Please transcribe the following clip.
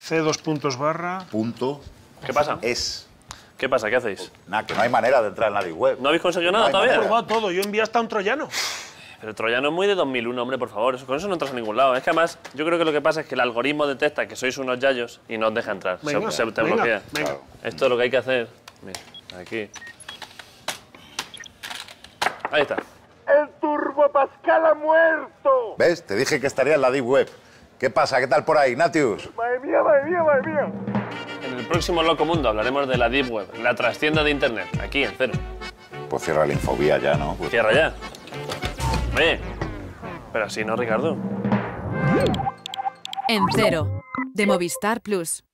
C2 Punto. ¿Qué pasa? Es. ¿Qué pasa? ¿Qué hacéis? Nada, que no hay manera de entrar en la Deep Web. ¿No habéis conseguido nada hay todavía? He manera. probado todo, yo envié hasta un troyano. Pero el troyano es muy de 2001, hombre, por favor. Con eso no entras a ningún lado. Es que además, yo creo que lo que pasa es que el algoritmo detecta que sois unos yayos y no os deja entrar. Venga, Se te venga, bloquea. venga. Claro. Esto es lo que hay que hacer. Mira, aquí. Ahí está. ¡El Turbo Pascal ha muerto! ¿Ves? Te dije que estaría en la Deep Web. ¿Qué pasa? ¿Qué tal por ahí, Ignatius? ¡Madre mía, madre mía, madre mía! En el próximo Loco Mundo hablaremos de la Deep Web, la trastienda de Internet, aquí en Cero. Pues cierra la infobía ya, ¿no? Pues... Cierra ya. Oye, pero así no, Ricardo. En Cero, de Movistar Plus.